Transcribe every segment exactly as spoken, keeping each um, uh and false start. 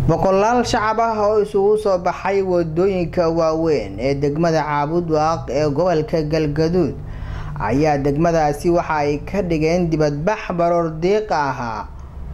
boqolaal shacab ah oo isugu soo baxay wadooyinka waaweyn ee degmada Caabudwaaq ee gobolka Galgaduud ayaa degmadaasi waxa ay ka dhigeen dibadbax baroor diiq ah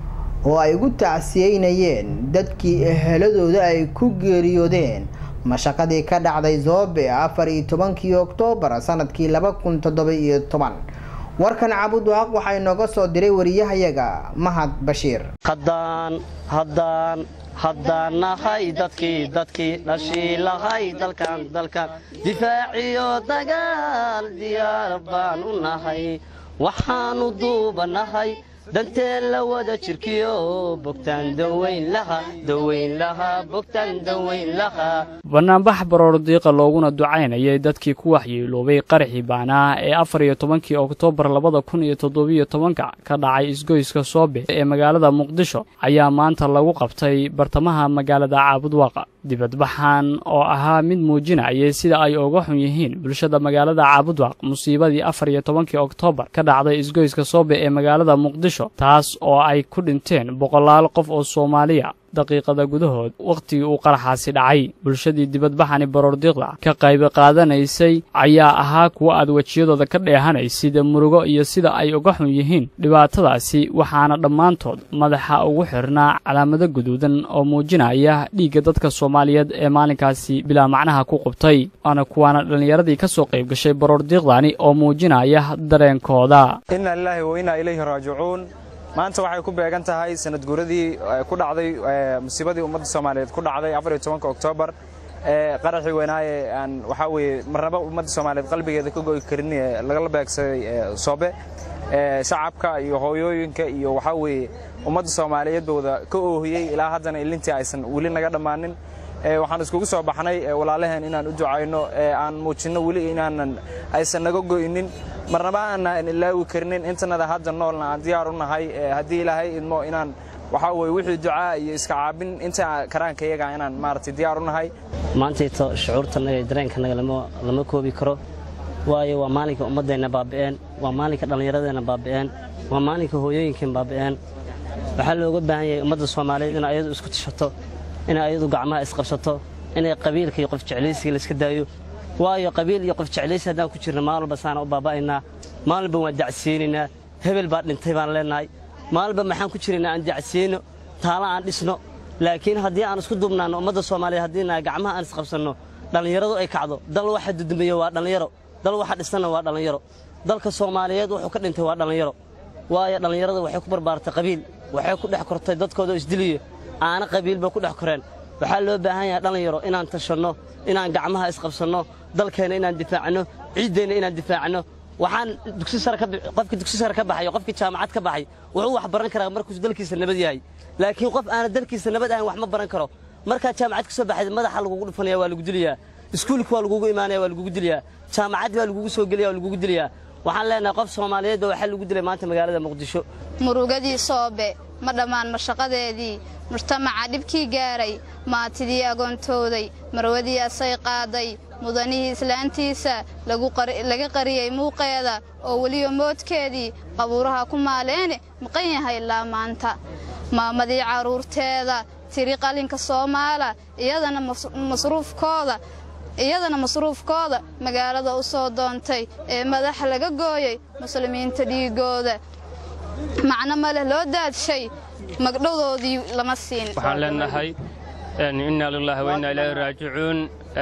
oo ay ugu tacsiyeynayeen dadkii eheladooda ay ku geeriyoodeen mashaqadii ka dhacday Zoobe afar iyo tobankii Oktoobar sanadkii laba kun toddoba iyo toban. warkan Caabudwaaq waxa inooga soo diray wariyahayaga Mahad Bashiir. qadaan haddaan haddaan nahay dadkii dadkii dhashii lahay dalkan dalkan difaaciyo dagaal diyaar baan u nahay waxaanu duubanahay danteen la wada jirkiyo bogtaan daweyn laha daweyn laha bogtaan daweyn laha barnaamij baroor diiqa looguna ducaynayay dadkii ku waxyeeloobay qaraxii baanaa ee afar iyo tobankii Oktoobar laba kun iyo toddoba iyo toban ka dhacay isgoyska Soobe ee magaalada Muqdisho ayaa maanta lagu qabtay bartamaha magaalada Caabudwaaq. dibadbaxan oo ahaa mid muujinayay sida ay uga xun yihiin bulshada magaalada Caabudwaaq musiibadii afar iyo tobankii Oktoobar ka dhacday isgoyska Soobe ee magaalada Muqdisho taas oo ay ku dhinteen boqolaal qof oo Soomaaliya daqiiqada gudahood waqtigii uu qaraxaasi dhacay. bulshadii dibadbaxani baroor diiqda ka qayb qaadanaysay ayaa ahaa kuwa aad wajiyadooda ka dheehanaysay murugo iyo sida ay uga xun yihiin dhibaatadaasi waxaana dhammaantood madaxa ugu xirnaa calaamado guduudan oo muujinaya dhiigga dadka Soomaaliyeed ee maalinkaasi bilaa macnaha ku qubtay. ana kuwana dhalinyaradii ka soo qayb gashay baroor diiqdani oo muujinaya dareenkooda. inna lillahi wa inna ilayhi raaji'uun. maanta waxay ku beegan tahay sanad guuradii ku dhacday musiibadii ummadda Soomaaliyeed ku dhacday afar iyo tobankii Oktoobar ee qaraxii weynaaye aan waxa weeye marnaba ummadda Soomaaliyeed qalbigeeda ka go'ay karin laga la beegsaday Soobe ee shacabka iyo hooyooyinka iyo waxa weeye ummadda Soomaaliyeed booda ka oohiyay ilaa haddana ilintii aysan wali naga dhamaanin. ee waxaan iskugu soo baxnay walaalaheen inaan u ducayno ee aan muujino wali inaan aysan naga go'inin marnaba aan ilaawi karnin intanada hadda noolna aan diyaar u nahay hadii ilaahay idmo inaan waxa weeye wixii ducaa iyo iska caabin inta karaankayaga inaan maartay diyaar u nahay. maanta shucuurtana iyo dareenkana lama lama koobi karo waayo waa maalinka ummadeena baaba'een waa maalinka dhalinyaradeena baaba'een waa maalinka hooyooyinkan baaba'een. waxa looga baahan yahay ummadda Soomaaliyeed in ayadu isku tashato in ayadu gacmaha isqabsato inay qabiilka iyo qof jeclaysiga la iska daayo waayo qabiil iyo qof jeclaysi hadaan ku jirno maalba saana u baaba'ayna maalba waan dacsiinina hebel baa dhintay baan leenahay maalba maxaan ku jirnaa aan dacsiino taala aan dhisno laakiin hadii aan isku dubnaano ummadda Soomaaliyeed hadiina gacmaha aan isqabsano dhalinyaradu ay kacdo dal waxa dudumiyo waa dhalinyaro dal waxa dhisana waa dhalinyaro dalka Soomaaliyeed wuxuu ka dhintay waa dhalinyaro waayo dhalinyaradu waxay ku barbaartay qabiil waxay ku dhex kortay dadkooda isdiliyo aana qabiilba ku dhex koreen. waxa loo baahan yahay dhalinyaro inaan tashano inaan gacmaha isqabsano dalkeena inaan difaacno ciideena inaan difaacno. waxaan dugsi sare ka qofkii dugsi sare ka baxay qofkii jaamacad ka baxay wuxuu wax baran karaa markuu dalkiisa nabad yahay laakiin qof aan dalkiisa nabad ahayn wax ma baran karo. marka jaamacad ka soo baxay madaxa lagu dhufanaya waa lagu diliyaa iskuulka waa lagu iimaanaya waa lagu diliyaa jaamacad waa lagu soo geliyaa waa lagu diliyaa. waxaan leenahay qof Soomaaliyeed waxa lagu dilay maanta magaalada Muqdisho. murugadii Soobe ma dhamaan mashaqadeedii mujtamaca dhibkii gaaray maatidii agoontooday marwadii asay qaaday mudanihii islaantiisa lagu laga qariyay muuqeeda oo waliyo moodkeedii qabuuraha ku maaleen maqan yahay ilaa maanta maamadii caruurteeda tiri qalinka Soomaala iyadana masruufkooda iyadana masruufkooda magaalada u soo doontay ee madax laga gooyay muslimiinta dhiigooda macna ma leh loo daadshay magdhowdoodii lama siin. waxaan leenahay inna lillahi wa inna ilayhi raaji'uun.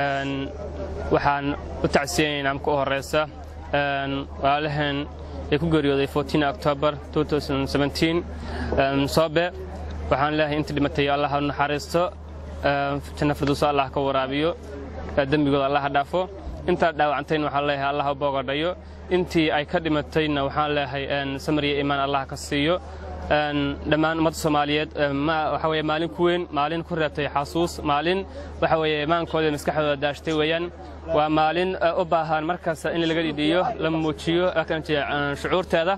waxaan u tacsiyeynaa marka horeysa walaalahan ee ku geeriyooday fourteen October twenty seventeen Soobe. waxaan leeyahay inta dhimatay Allah ha naxariisto janna firdawsa Allah ka waraabiyo dambigooda Allah dhaafo inta dhaawacantayna waxaan leeyahay Allah ha boogadhayo intii ay ka dhimatayna waxaan leeyahay samriye iimaan Allah ka siiyo. dhammaan ummadda Soomaaliyeed waxa weeye maalin ku weyn maalin ku reebtay xasuus maalin waxa weeye maankooda maskaxdooda daashtay weeyaan waa maalin u baahan markaas in laga dhidiyo la muujiyo shucuurteeda.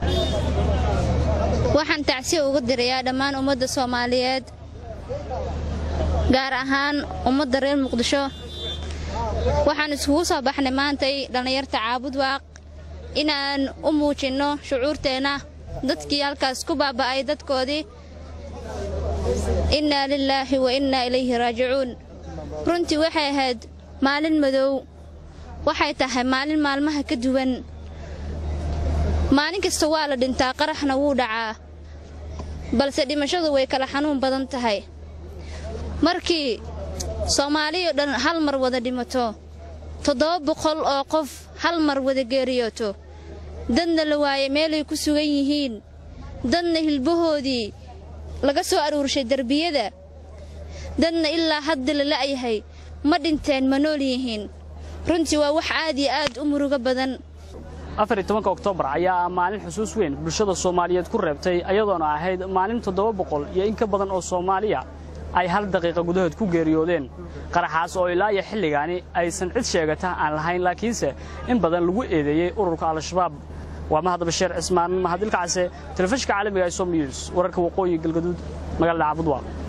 waxaan tacsiyo ugu dirayaa dhammaan ummadda Soomaaliyeed gaar ahaan ummadda reer Muqdisho. waxaan isugu soo baxnay maanta dhalinyarta Caabudwaaq inaan u muujino shucuurteena dadkii halkaas ku baaba'ay dadkoodii innaa lilaahi wa innaa ilayhi raajicuun runtii waxay ahayd maalin madow waxay tahay maalin maalmaha ka duwan maalin kasta waa la dhintaa qaraxna wuu dhacaa balse dhimashadu way kala xanuun badan tahay markii Soomaaliya dhan hal mar wada dhimato toddoba boqol oo qof hal mar wada geeriyooto dadna la waayay meelay ku sugan yihiin dadna hilbahoodii laga soo aruurshay darbiyada dadna ilaa hadda la la'yahay ma dhinteen ma nool yihiin runtii waa wax aad iyo aad u murugo badan afar iyo tobanka Oktoobar ayaa maalin xusuus weyn bulshada Soomaaliyeed ku reebtay ayadoona ahayd maalin toddoba boqol iyo in ka badan oo Soomaaliya ay hal daqiiqo gudahood ku geeriyoodeen qaraxaas oo ilaa iyo xilligaani aysan cid sheegata aan lahayn laakiinse in badan lagu eedeeyay ururka Al-Shabaab waa Mahad Bashiir Cismaan Mahad Ilkaase telefishinka caalamiga ee Som News wararka waqooyi galgaduud magaalada Cabudwaaq